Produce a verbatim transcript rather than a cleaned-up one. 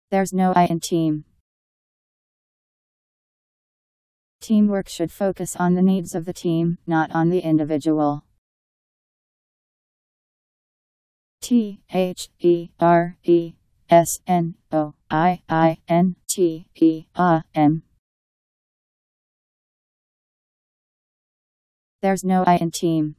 There's no I in team. Teamwork should focus on the needs of the team, not on the individual. T H E R E S N O I I N T E A M. There's no I in team.